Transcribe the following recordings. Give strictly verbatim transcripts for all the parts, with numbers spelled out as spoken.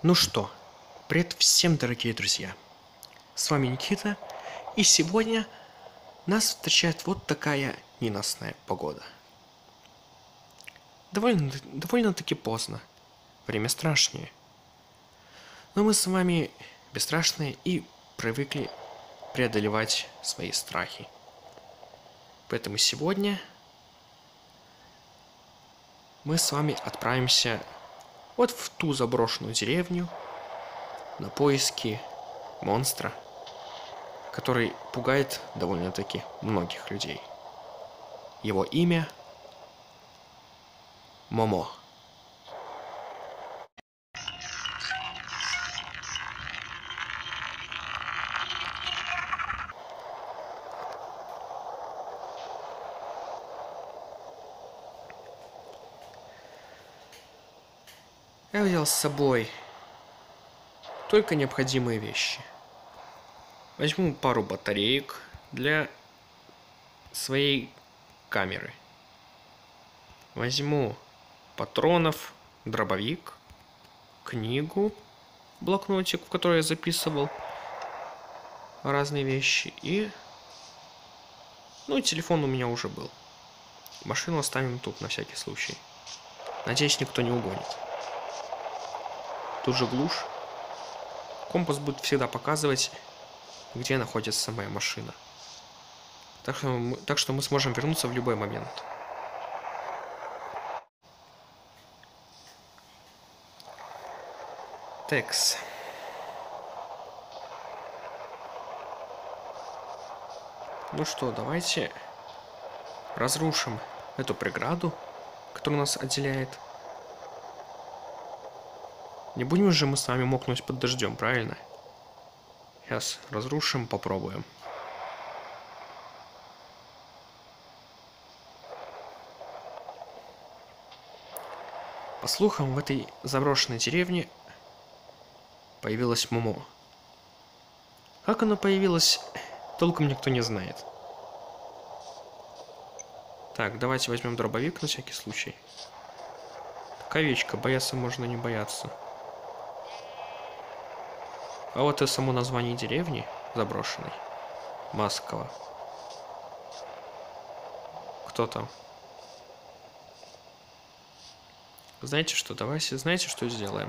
Ну что, привет всем, дорогие друзья! С вами Никита, и сегодня нас встречает вот такая ненастная погода. Довольно, довольно-таки поздно, время страшнее. Но мы с вами бесстрашные и привыкли преодолевать свои страхи. Поэтому сегодня мы с вами отправимся вот в ту заброшенную деревню на поиски монстра, который пугает довольно-таки многих людей. Его имя Момо. Я взял с собой только необходимые вещи. Возьму пару батареек для своей камеры. Возьму патронов, дробовик, книгу, блокнотик, в который я записывал разные вещи, и... Ну и телефон у меня уже был. Машину оставим тут на всякий случай. Надеюсь, никто не угонит. Тут же глушь. Компас будет всегда показывать, где находится моя машина. Так что мы, так что мы сможем вернуться в любой момент. Текс. Ну что, давайте разрушим эту преграду, которая нас отделяет. Не будем же мы с вами мокнуть под дождем, правильно? Сейчас разрушим, попробуем. По слухам, в этой заброшенной деревне появилась Момо. Как она появилась, толком никто не знает. Так, давайте возьмем дробовик на всякий случай. Овечка, бояться можно, не бояться. А вот и само название деревни заброшенной. Масково. Кто там? Знаете что, давайте, знаете, что сделаем?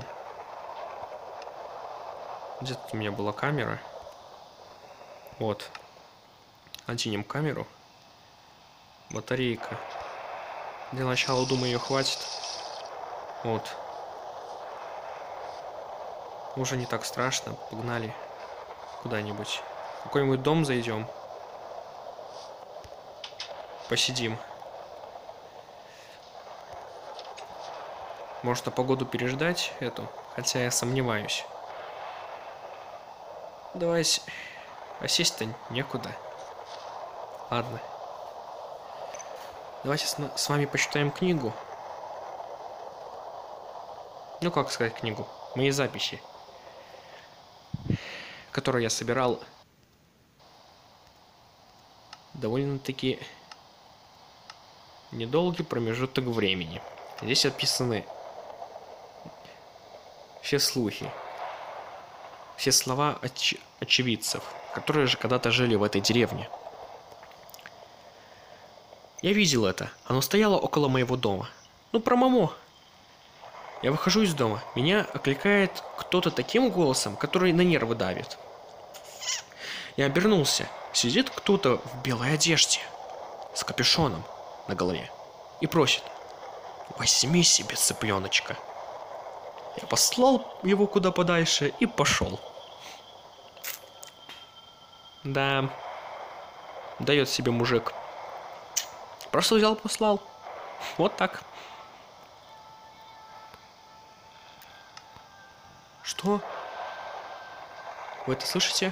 Где-то у меня была камера. Вот. Оденем камеру. Батарейка. Для начала, думаю, ее хватит. Вот. Уже не так страшно. Погнали куда-нибудь. В какой-нибудь дом зайдем. Посидим. Может, на погоду переждать эту? Хотя я сомневаюсь. Давайте. А сесть-то некуда. Ладно. Давайте с, с вами почитаем книгу. Ну, как сказать книгу? Мои записи, которые я собирал довольно-таки недолгий промежуток времени. Здесь описаны все слухи, все слова оч очевидцев, которые же когда-то жили в этой деревне. Я видел это. Оно стояло около моего дома. Ну, про Момо. Я выхожу из дома. Меня окликает кто-то таким голосом, который на нервы давит. Я обернулся. Сидит кто-то в белой одежде, с капюшоном на голове, и просит: возьми себе цыпленочка. Я послал его куда подальше и пошел. Да, дает себе мужик. Просто взял, послал. Вот так. Что? Вы это слышите?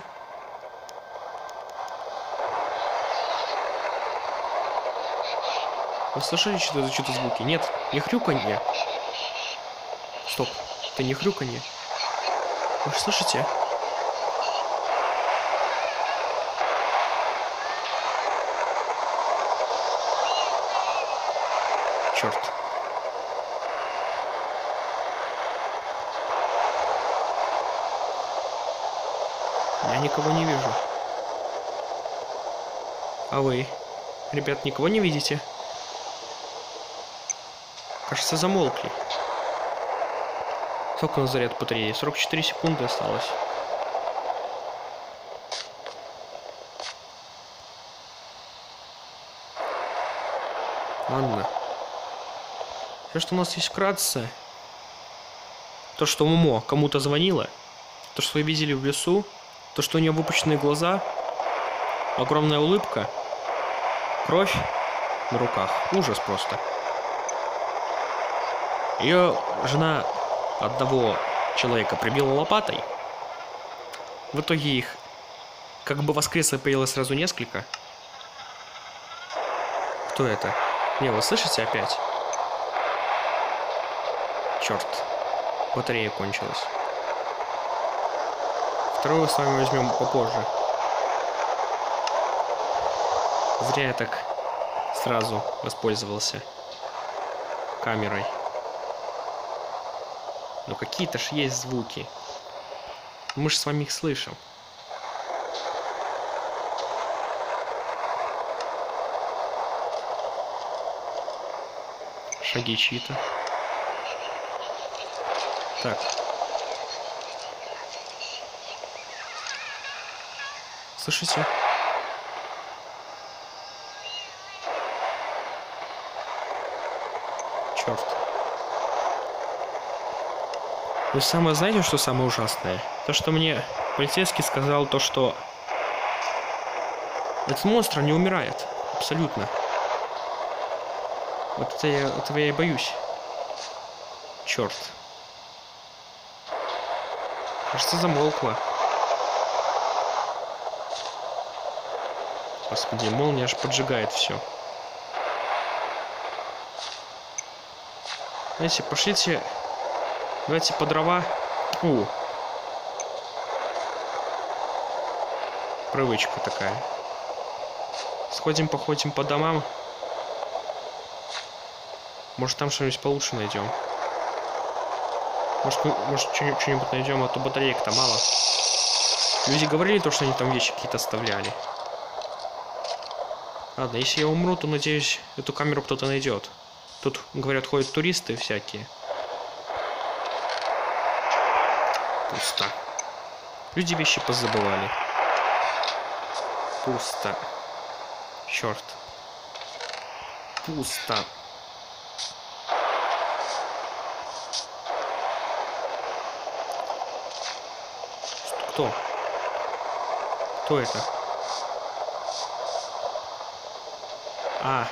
Вы слышали что-то за что-то звуки? Нет, не хрюканье. Стоп, это не хрюканье. Вы же слышите? Черт. Я никого не вижу. А вы? Ребят, никого не видите? Кажется, замолкли. Сколько на заряд батареи? сорок четыре секунды осталось. Ладно. Все, что у нас есть вкратце. То, что Момо кому-то звонила. То, что вы видели в лесу. То, что у нее выпущенные глаза. Огромная улыбка. Кровь на руках. Ужас просто. Ее жена одного человека прибила лопатой. В итоге их как бы воскресло появилось сразу несколько. Кто это? Не, вы слышите опять? Черт. Батарея кончилась. Вторую с вами возьмем попозже. Зря я так сразу воспользовался камерой. Но какие-то ж есть звуки. Мы же с вами их слышим. Шаги чьи-то. Так. Слышите? Черт. Вы самое знаете, что самое ужасное? То, что мне полицейский сказал, то, что этот монстр не умирает. Абсолютно. Вот это я, этого я и боюсь. Черт. Кажется, замолкла. Господи, молния аж поджигает все. Знаете, пошлите. Давайте по дрова. У. Привычка такая. Сходим, походим по домам. Может, там что-нибудь получше найдем. Может, может что-нибудь найдем, а то батареек-то мало. Люди говорили то, что они там вещи какие-то оставляли. Ладно, если я умру, то, надеюсь, эту камеру кто-то найдет. Тут, говорят, ходят туристы всякие. Пусто. Люди вещи позабывали. Пусто. Черт. Пусто. Кто? Кто это? А.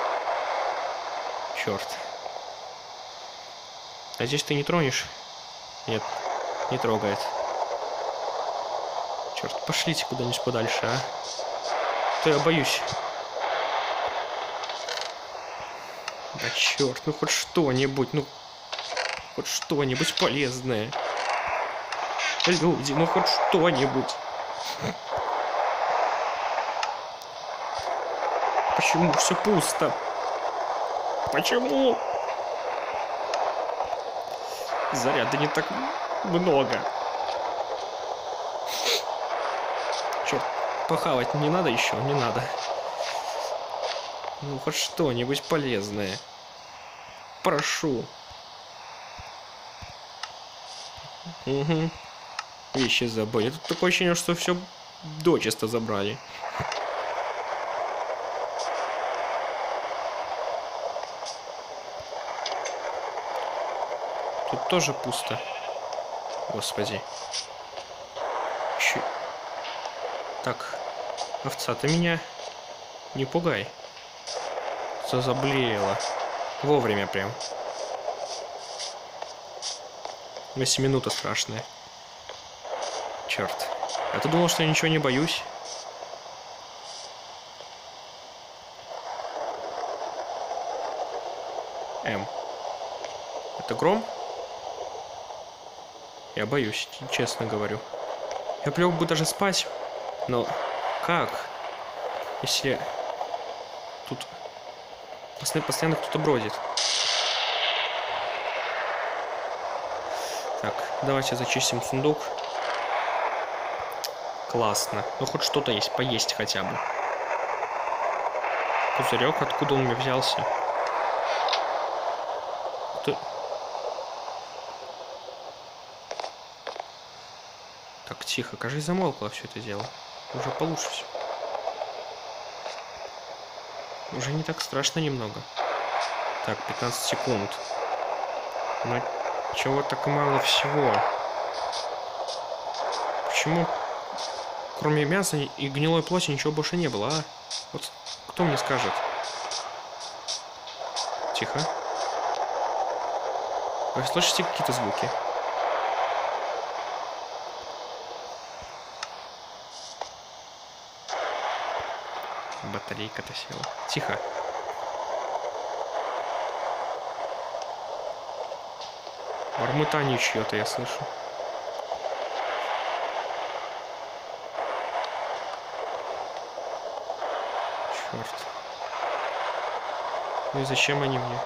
Черт. Надеюсь, ты не тронешь? Нет, не трогает. Черт, пошлите куда-нибудь подальше, а? То я боюсь. Да черт, ну хоть что-нибудь, ну хоть что-нибудь полезное. Люди, ну хоть что-нибудь. Почему все пусто? Почему? Заряда не так много. Черт, похавать не надо еще? Не надо. Ну хоть что-нибудь полезное. Прошу. Угу. Вещи забыли. Тут такое ощущение, что все дочисто забрали. Тут тоже пусто. Господи. Чё? Так, овца, ты меня не пугай. Все заблеяло. Вовремя прям. восемь минута страшная. Черт. А ты думал, что я ничего не боюсь? М. Это гром? Я боюсь, честно говорю. Я плёг бы даже спать, но как? Если тут постоянно, постоянно кто-то бродит. Так, давайте зачистим сундук. Классно. Ну хоть что-то есть, поесть хотя бы. Пузырек, откуда он у меня взялся? Ты... Так, тихо, кажется, замолкло все это дело. Уже получше все. Уже не так страшно немного. Так, пятнадцать секунд. Но чего так мало всего? Почему, кроме мяса и гнилой плоти, ничего больше не было, а? Вот кто мне скажет? Тихо. Вы слышите какие-то звуки? Батарейка-то села. Тихо. Бормотание чье-то я слышу. Черт. Ну и зачем они мне?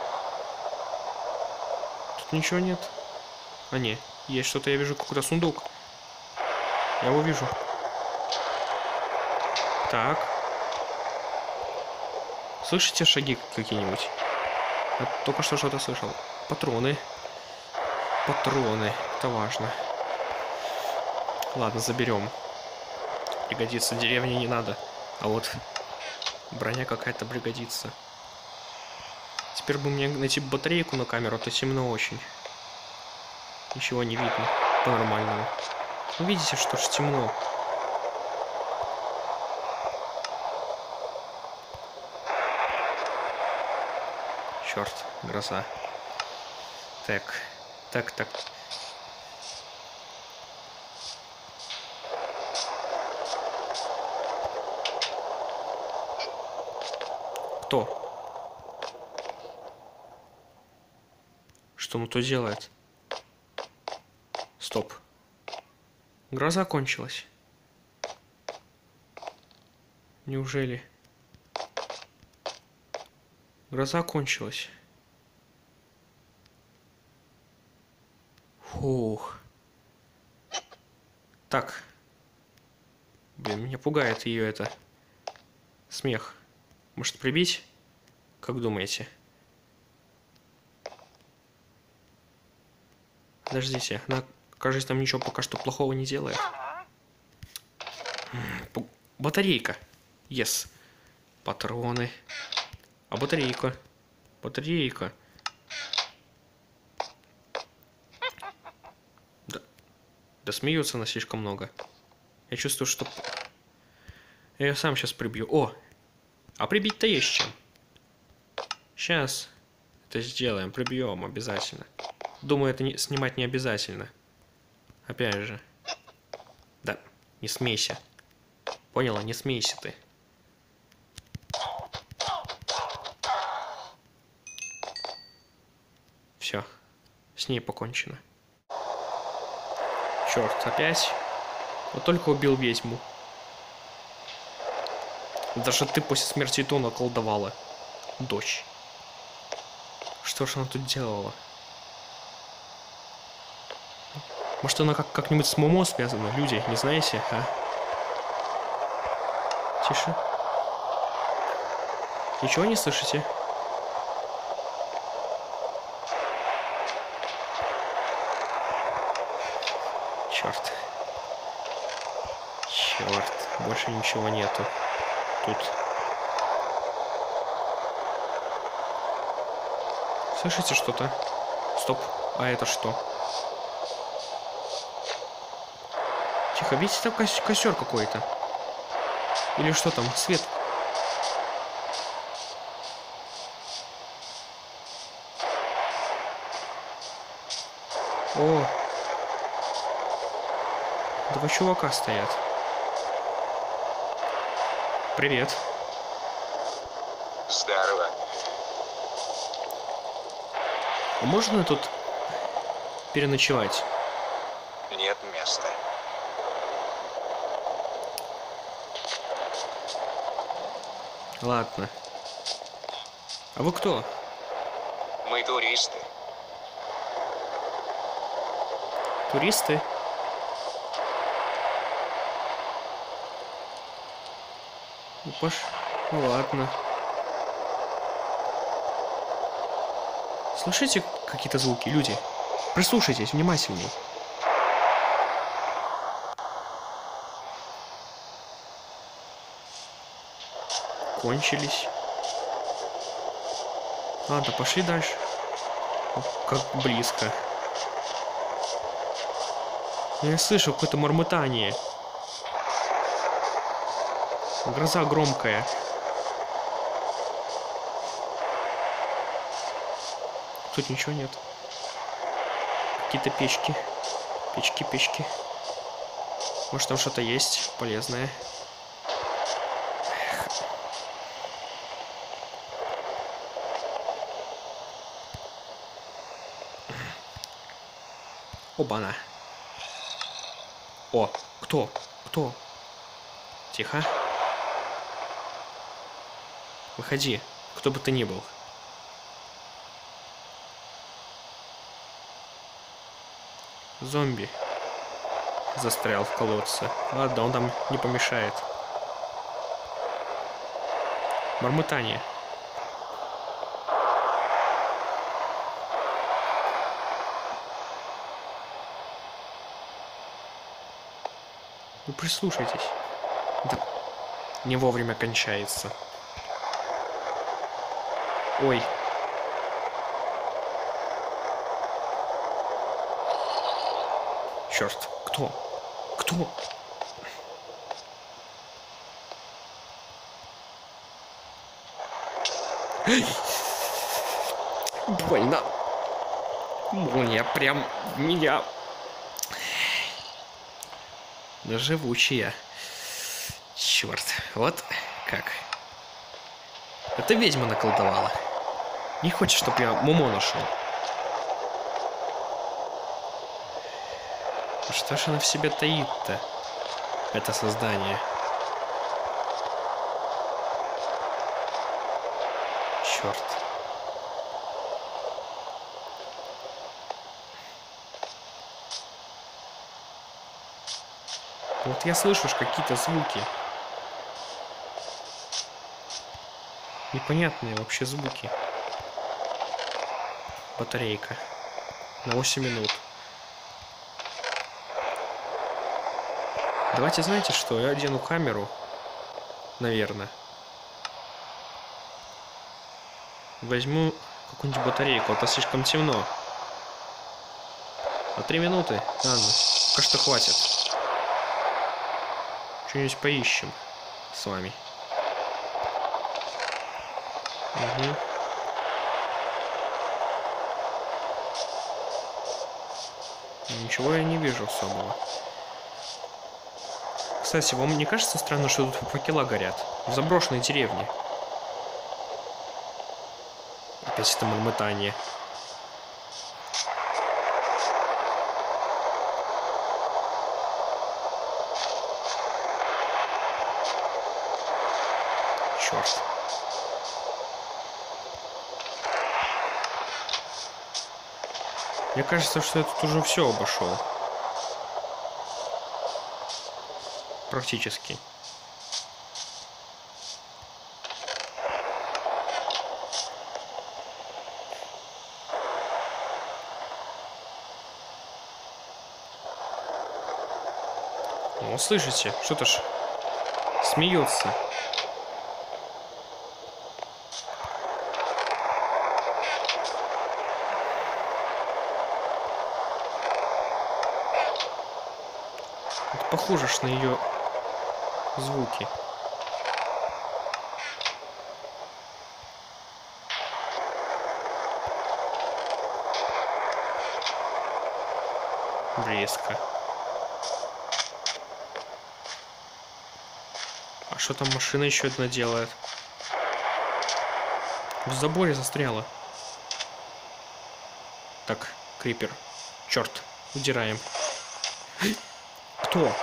Тут ничего нет. А не, есть что-то, я вижу какой-то сундук. Я его вижу. Так. Слышите шаги какие-нибудь? Я только что что-то слышал. Патроны. Патроны. Это важно. Ладно, заберем. Пригодится. Деревне не надо. А вот броня какая-то пригодится. Теперь бы мне найти батарейку на камеру, а то темно очень. Ничего не видно по-нормальному. Ну, видите, что ж темно. Черт, гроза. Так, так, так. Кто? Что он то делает? Стоп. Гроза кончилась. Неужели? Гроза кончилась. Фух. Так. Блин, меня пугает ее это. Смех. Может прибить? Как думаете? Подождите, она, кажется, там ничего пока что плохого не делает. Батарейка. Yes. Патроны. А батарейка? Батарейка. Да, да смеется она слишком много. Я чувствую, что... Я ее сам сейчас прибью. О! А прибить-то есть чем. Сейчас это сделаем. Прибьем обязательно. Думаю, это не, снимать не обязательно. Опять же. Да, не смейся. Поняла? Не смейся ты. Все. С ней покончено. Черт, опять? Вот только убил ведьму. Даже ты после смерти Тона колдовала. Дочь. Что ж она тут делала? Может, она как- как-нибудь с Момо связана? Люди, не знаете, а? Тише. Ничего не слышите? Черт. Черт. Больше ничего нету. Тут. Слышите что-то? Стоп. А это что? Тихо, видите, там кос костер какой-то? Или что там? Свет. О! Два чувака стоят. Привет. Здорово. А можно тут переночевать? Нет места. Ладно. А вы кто? Мы туристы. Туристы? Ну, пош... ну ладно. Слышите какие-то звуки, люди? Прислушайтесь внимательней. Кончились. Ладно, пошли дальше. О, как близко. Я слышу какое-то мормотание. Гроза громкая. Тут ничего нет. Какие-то печки. Печки, печки. Может, там что-то есть полезное. Эх. Оба-на. О, кто? Кто? Тихо. Выходи, кто бы ты ни был. Зомби застрял в колодце. Ладно, он там не помешает. Мормотание. Вы прислушайтесь. Да. Не вовремя кончается. Ой. Черт. Кто? Кто? Больно. Молния прям в меня. Да живучая. Черт. Вот как. Это ведьма наколдовала. Не хочет, чтобы я Момо нашел. Что ж она в себе таит-то? Это создание. Черт. Вот я слышу какие-то звуки. Непонятные вообще звуки. Батарейка. На восемь минут. Давайте, знаете что? Я одену камеру. Наверное. Возьму какую-нибудь батарейку. Это слишком темно. На три минуты? Ладно. Пока что хватит. Что-нибудь поищем с вами. Угу. Ничего я не вижу особого. Кстати, вам не кажется странно, что тут факела горят? В заброшенной деревне. Опять это мормотание. Черт. Мне кажется, что я тут уже все обошел. Практически. Ну, слышите, что-то ж смеется. Это похоже ж на ее звуки. Близко. А что там машина еще одна делает? В заборе застряла. Так, крипер. Черт, удираем. Кто?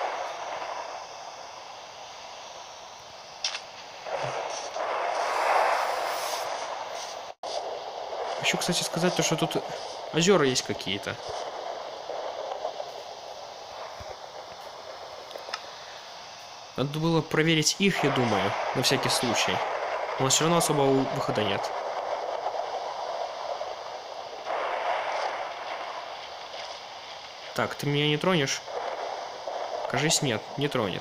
Хочу, кстати, сказать то, что тут озера есть какие-то. Надо было проверить их, я думаю, на всякий случай. Но все равно особого выхода нет. Так, ты меня не тронешь? Кажись, нет, не тронет.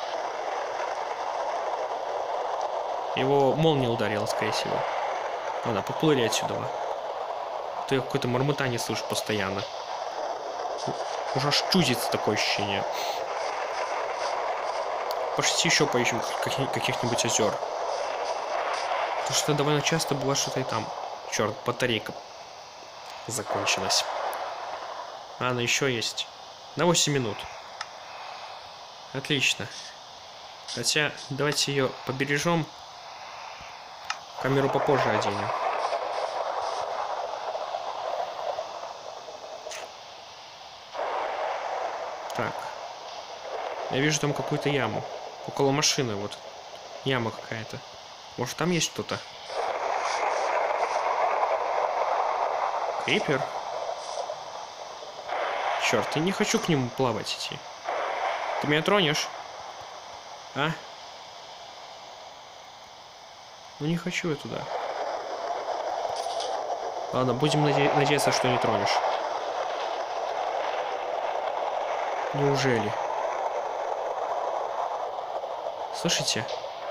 Его молния ударила, скорее всего. Ладно, поплыли отсюда. Ты какое-то мормотание слышишь постоянно. Уже аж чудится такое ощущение. Пошли еще поищем каких-нибудь озер. Потому что довольно часто было что-то и там. Черт, батарейка закончилась. А, она еще есть. На восемь минут. Отлично. Хотя, давайте ее побережем. Камеру попозже оденем. Так. Я вижу там какую-то яму. Около машины вот. Яма какая-то. Может, там есть что-то? Крипер? Черт, я не хочу к нему плавать идти. Ты меня тронешь? А? Ну не хочу я туда. Ладно, будем наде- надеяться, что не тронешь. Неужели? Слышите?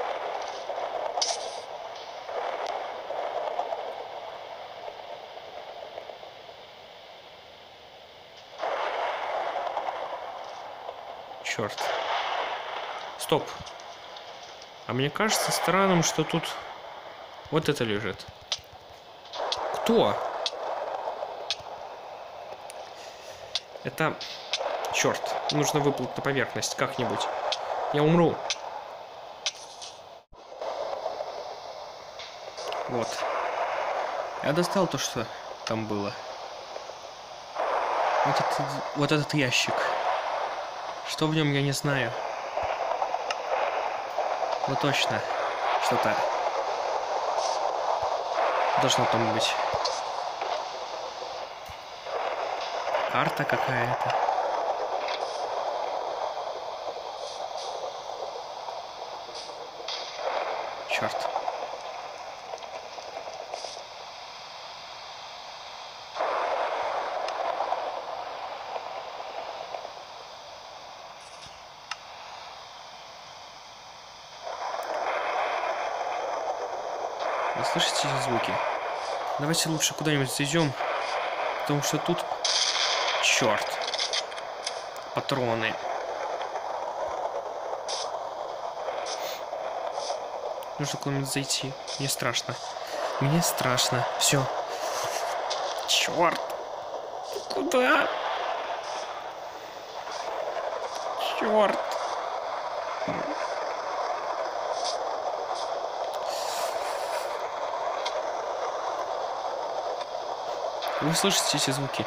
Черт. Стоп. А мне кажется странным, что тут вот это лежит. Кто? Это... Черт. Нужно выплыть на поверхность как-нибудь. Я умру. Вот. Я достал то, что там было. Вот этот, вот этот ящик. Что в нем, я не знаю. Ну точно. Что-то должно там быть. Карта какая-то. Черт. Вы слышите эти звуки? Давайте лучше куда-нибудь зайдем, потому что тут... Черт. Патроны. Нужно куда-нибудь зайти. Мне страшно. Мне страшно. Все. Черт. Куда? Черт. Вы слышите эти звуки?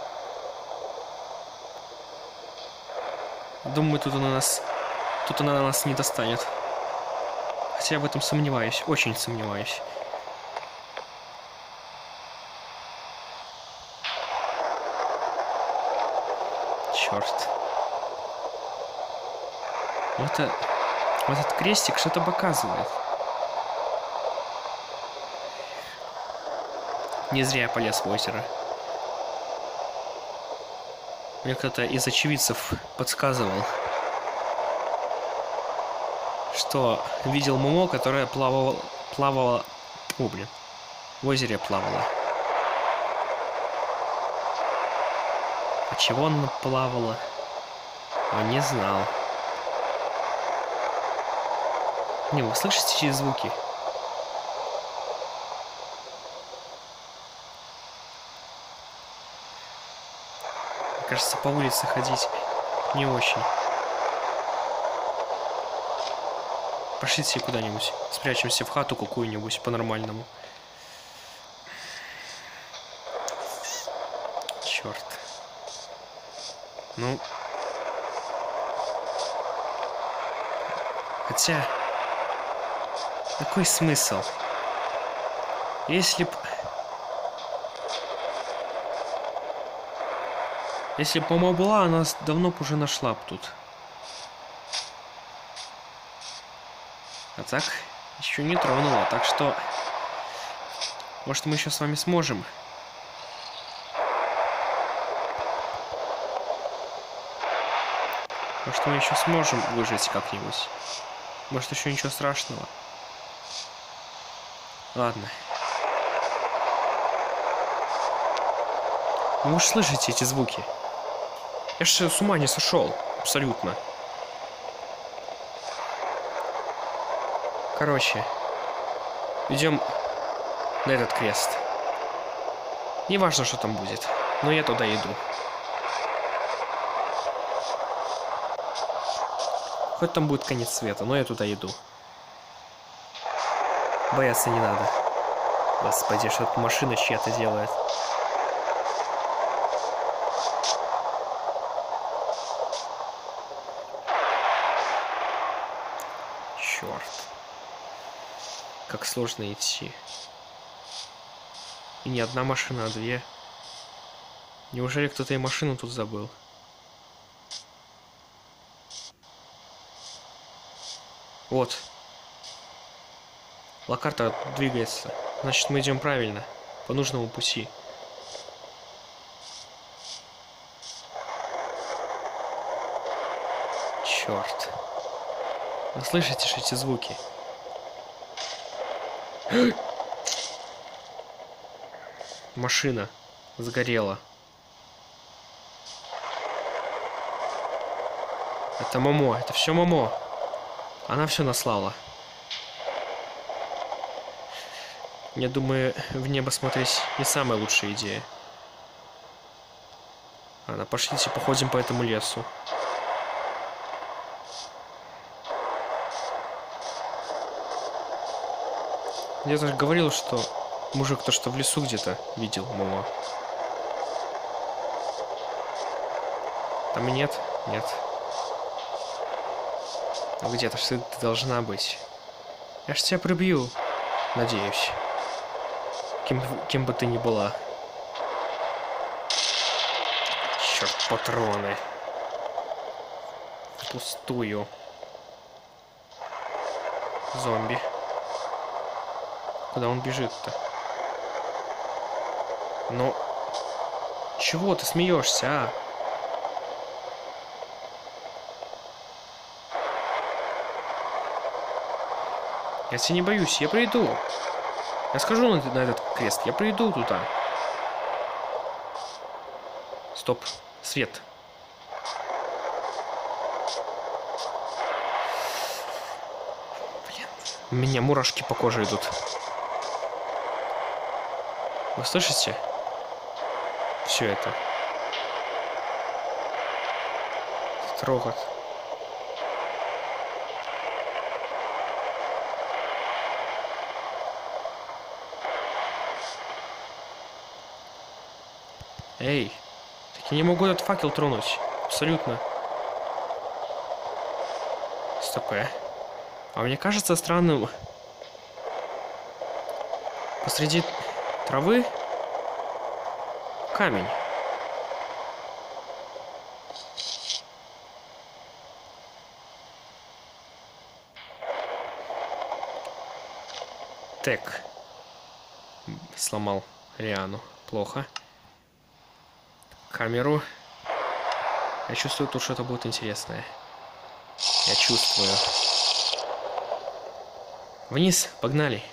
Думаю, тут она нас... Тут она нас не достанет. Хотя я в этом сомневаюсь. Очень сомневаюсь. Черт. Вот, это... вот этот крестик что-то показывает. Не зря я полез в озеро. Мне кто-то из очевидцев подсказывал, что видел Момо, которая плавала... плавала... О, блин. В озере плавала. А чего она плавала? Он не знал. Не, вы слышите эти звуки? Кажется, по улице ходить не очень. Пошлите куда-нибудь. Спрячемся в хату какую-нибудь по-нормальному. Черт. Ну. Хотя... Какой смысл? Если б... Если бы мама была, она давно бы уже нашла бы тут. А так, еще не тронула, так что... Может, мы еще с вами сможем. Может, мы еще сможем выжить как-нибудь. Может, еще ничего страшного. Ладно. Ну вы же слышите эти звуки? Я же с ума не сошел. Абсолютно. Короче. Идем на этот крест. Не важно, что там будет. Но я туда иду. Хоть там будет конец света, но я туда иду. Бояться не надо. Господи, что-то машина чья-то делает. Черт. Как сложно идти. И не одна машина, а две. Неужели кто-то и машину тут забыл? Вот. Локарта двигается. Значит, мы идем правильно. По нужному пути. Черт. Вы слышите же эти звуки? Машина сгорела. Это Момо. Это все Момо. Она все наслала. Я думаю, в небо смотреть не самая лучшая идея. Ладно, пошлите походим по этому лесу. Я даже говорил, что мужик то, что в лесу где-то видел Момо. Там и нет? Нет. Но где-то что ты должна быть. Я ж тебя прибью. Надеюсь. Кем, кем бы ты ни была. Черт, патроны. Пустую. Зомби. Куда он бежит-то? Ну... Чего ты смеешься, а? Я тебя не боюсь, я приду. Я скажу на, на этот крест, я приду туда. Стоп, свет. Блин, у меня мурашки по коже идут. Вы слышите? Все это. Трогать. Эй, так я не могу этот факел тронуть. Абсолютно. Стоп. А мне кажется странным. Посреди травы камень. Так. Сломал Риану. Плохо. Камеру. Я чувствую, тут что-то будет интересное. Я чувствую. Вниз, погнали.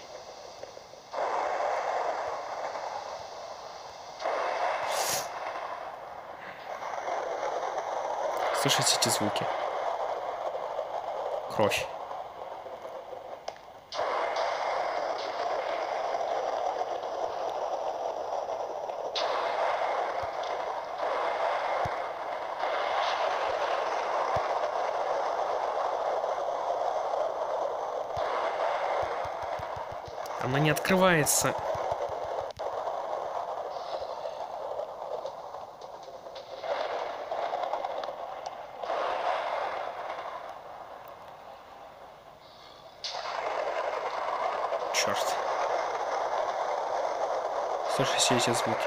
Слышите эти звуки? Кровь. Она не открывается. Черт. Слушайте эти звуки.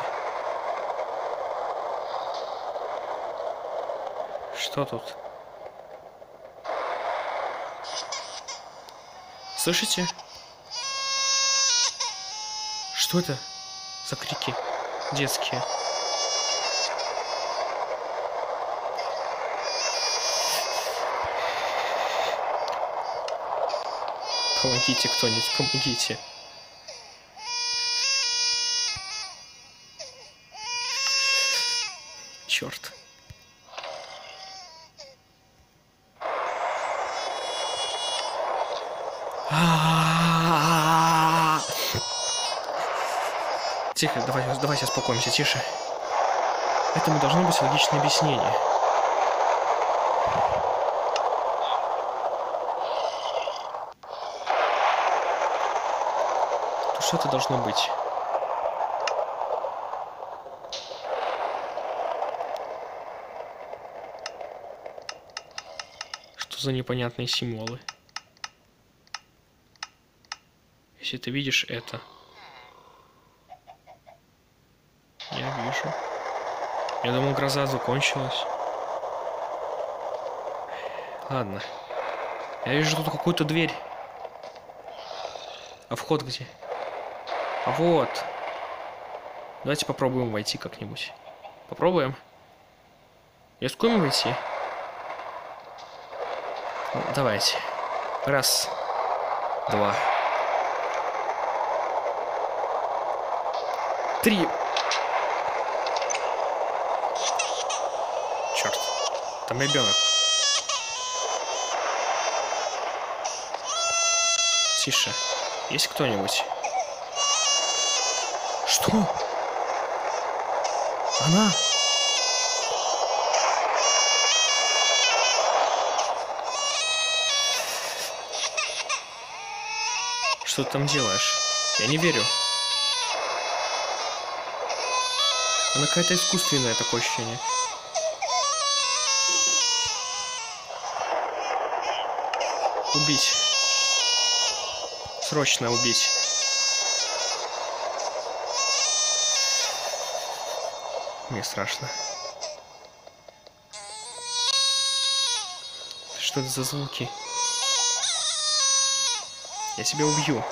Что тут? Слышите? Что это за крики детские? Помогите кто-нибудь, помогите. Черт. Тихо, давай, давайте успокоимся, тише. Этому должно быть логичное объяснение. То что это должно быть? Что за непонятные символы? Если ты видишь это. Я вижу. Я думал, гроза закончилась. Ладно. Я вижу тут какую-то дверь. А вход где? А вот. Давайте попробуем войти как-нибудь. Попробуем. Рискуем войти? Ну, давайте. Раз. Два. Три. Черт. Там ребенок. Тише. Есть кто-нибудь? Что? Она? Что ты там делаешь? Я не верю. Она какая-то искусственная, такое ощущение. Убить. Срочно убить. Мне страшно. Что это за звуки? Я тебя убью.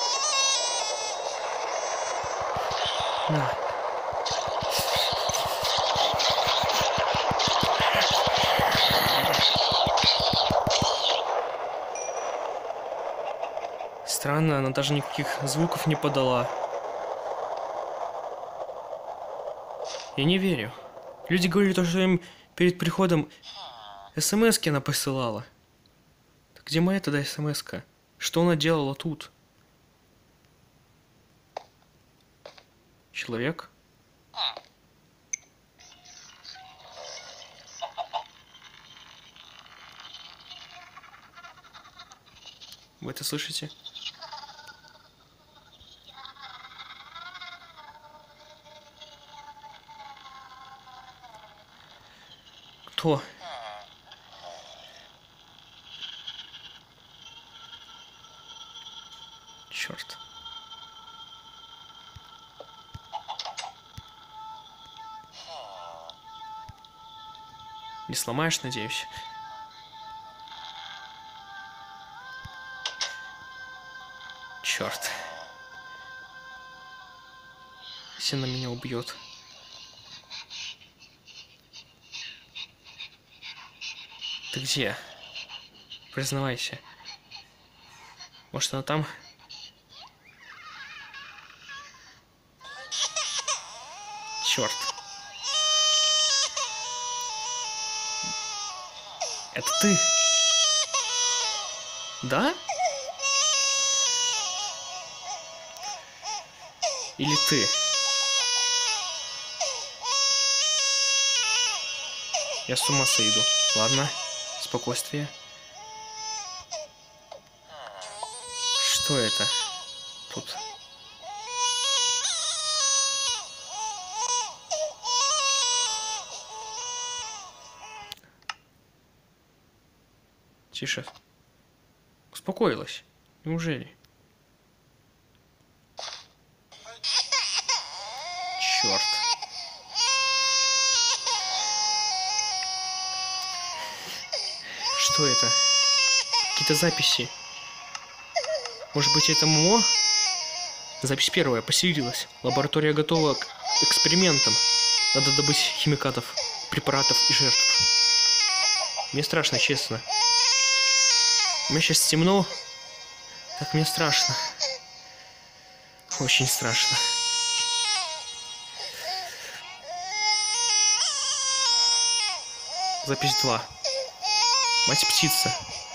На. Странно, она даже никаких звуков не подала. Я не верю. Люди говорили, то, что им перед приходом смс-ки она посылала. Так где моя тогда смс-ка? Что она делала тут? Человек? Вы это слышите? Кто? Черт. Не сломаешь, надеюсь? Черт. Если она меня убьет. Ты где? Признавайся. Может, она там? Черт. Это ты? Да? Или ты? Я с ума сойду. Ладно. Спокойствие. Что это тут? Тише. Успокоилась. Неужели? Черт. Что это? Какие-то записи. Может быть, это Момо? Запись первая. Поселилась. Лаборатория готова к экспериментам. Надо добыть химикатов, препаратов и жертв. Мне страшно, честно. Мне сейчас темно. Так мне страшно. Очень страшно. Запись два. Мать-птица.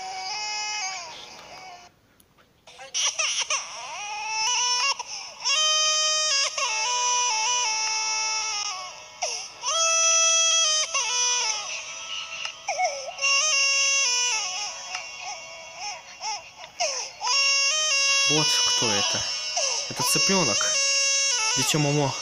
Вот кто это. Это цыпленок. Дитё Момо.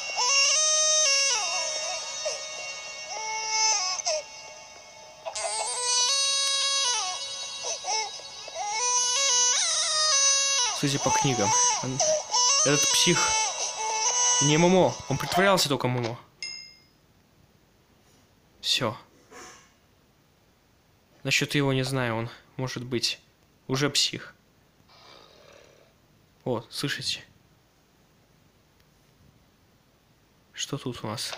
Судя по книгам. Он... Этот псих не Момо. Он притворялся только Момо. Все. Насчет его не знаю. Он может быть уже псих. Вот, слышите? Что тут у нас?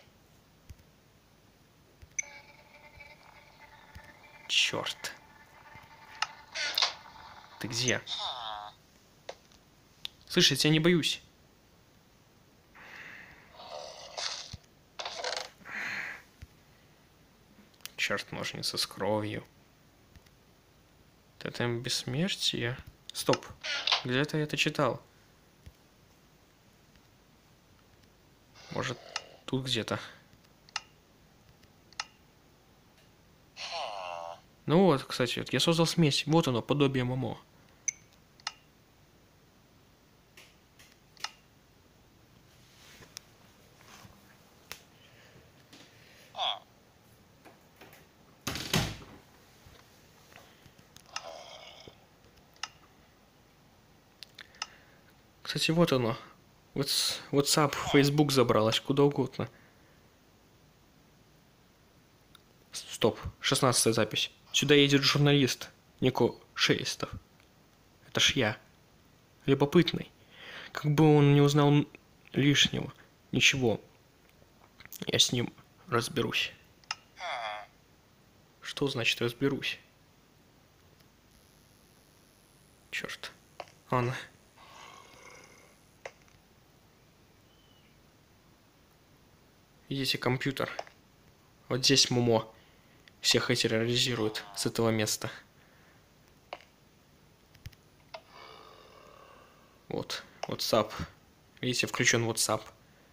Черт. Ты где? Слышите, я не боюсь. Черт, ножницы с кровью. Тотем бессмертия. Стоп. Где-то я это читал. Может, тут где-то. Ну вот, кстати, вот я создал смесь. Вот оно, подобие Момо. Кстати, вот оно. WhatsApp, Facebook забралась, куда угодно. Стоп, шестнадцатая запись. Сюда едет журналист Нико Шелестов. Это ж я. Любопытный. Как бы он не узнал лишнего. Ничего. Я с ним разберусь. Что значит разберусь? Черт. Ладно. Видите, компьютер. Вот здесь Момо всех и терроризирует с этого места. Вот, WhatsApp. Видите, включен WhatsApp.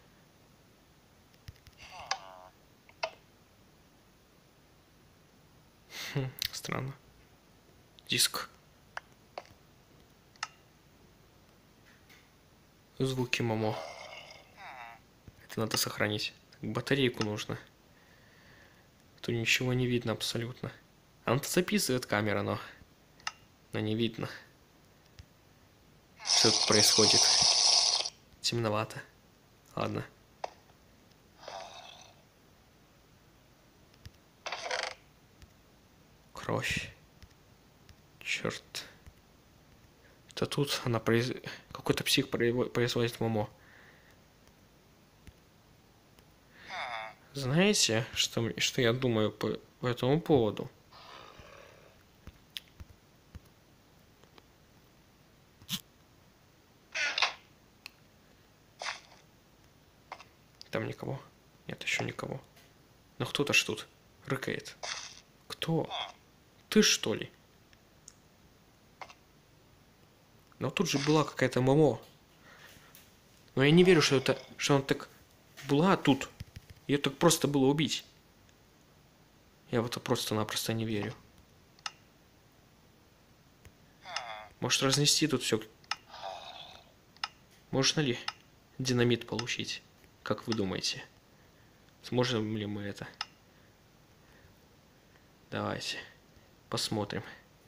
Хм, странно. Диск. Звуки Момо. Это надо сохранить. Батарейку нужно. Тут ничего не видно абсолютно. Она-то записывает камера, но... Но не видно. Что тут происходит? Темновато. Ладно. Кровь. Черт. Это тут она произ... Какой-то псих производит Момо. Знаете, что, что я думаю по, по этому поводу? Там никого. Нет, еще никого. Но кто-то ж тут рыкает. Кто? Ты что ли? Но тут же была какая-то Момо. Но я не верю, что это, что она так была тут. Ее так просто было убить. Я в это просто-напросто не верю. Может разнести тут все? Можно ли динамит получить? Как вы думаете? Сможем ли мы это? Давайте посмотрим.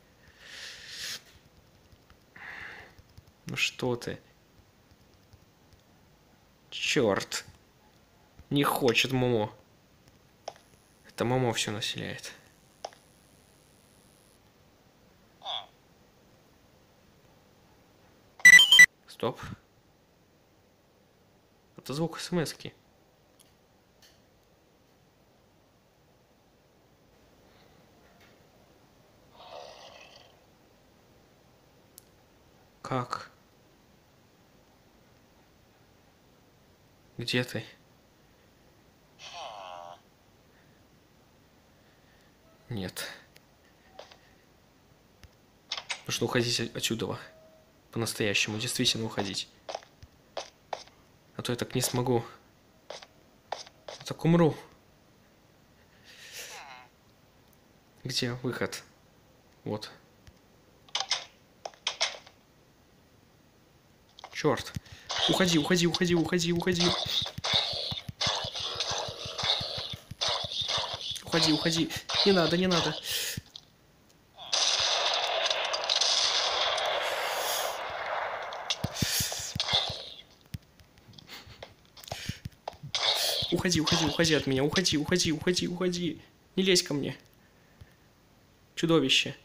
Ну что ты? Черт. Не хочет Момо. Это Момо все населяет. Стоп. Это звук смс-ки. Как? Где ты? Нет. Нужно уходить от- отсюда. По-настоящему. Действительно уходить. А то я так не смогу. Я так умру. Где выход? Вот. Черт. Уходи, уходи, уходи, уходи, уходи. Уходи, уходи. Не надо, не надо. Уходи, уходи, уходи от меня. Уходи, уходи, уходи, уходи. Не лезь ко мне. Чудовище.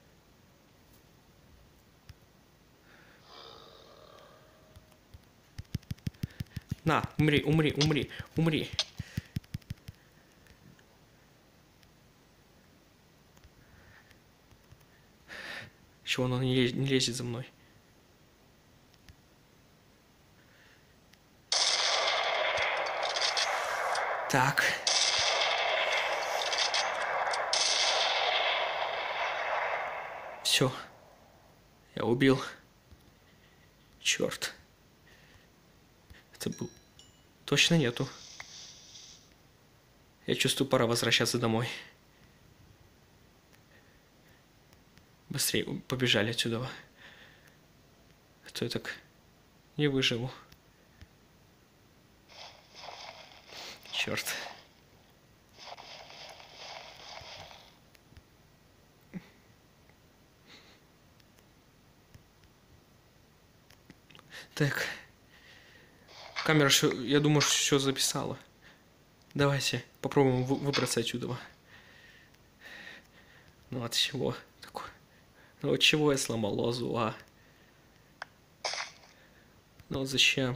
На, умри, умри, умри, умри. Чего оно не лезет, не лезет за мной? Так. Все. Я убил. Черт. Это был... Точно нету. Я чувствую, пора возвращаться домой. Быстрее побежали отсюда. А то я так не выживу. Черт. Так. Камера, я думаю, все записала. Давайте попробуем выбраться отсюда. Ну от чего такое? Ну от чего я сломал лозу, а? Ну вот зачем?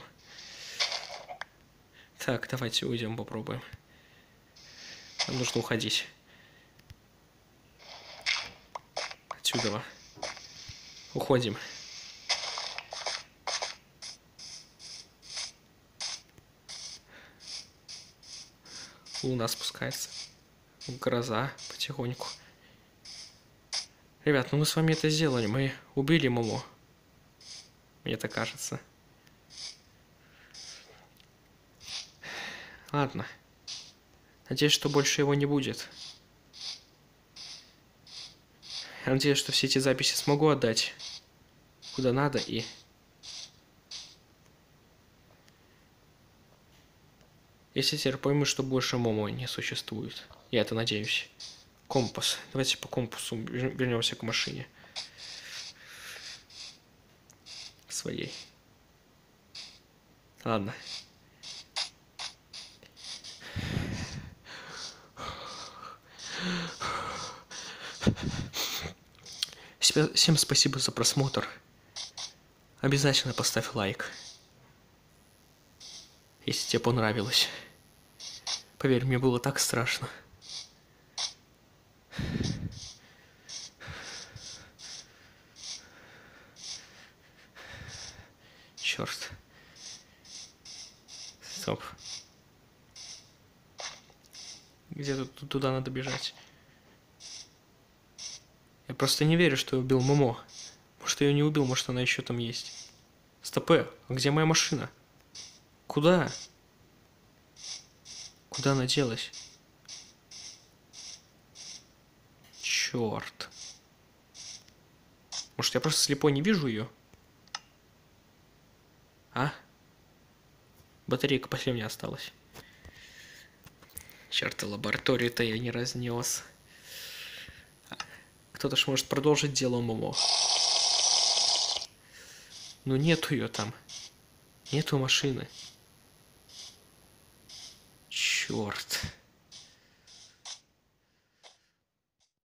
Так, давайте уйдем, попробуем. Нам нужно уходить. Отсюда. Уходим. Луна спускается. Гроза потихоньку. Ребят, ну мы с вами это сделали. Мы убили Момо. Мне так кажется. Ладно. Надеюсь, что больше его не будет. Я надеюсь, что все эти записи смогу отдать куда надо и... Если теперь пойму, что больше Момо не существует. Я это надеюсь. Компас. Давайте по компасу вернемся к машине. Своей. Ладно. Всем спасибо за просмотр. Обязательно поставь лайк, если тебе понравилось. Поверь, мне было так страшно. Черт. Стоп. Где тут туда надо бежать? Я просто не верю, что я убил Момо. Может, я ее не убил, может, она еще там есть. Стопэ, а где моя машина? Куда? Куда она делась? Черт. Может, я просто слепой не вижу ее? А? Батарейка последняя осталась. Черт, лабораторию-то я не разнес. Кто-то ж может продолжить дело Момо. Но нету ее там. Нету машины. Черт.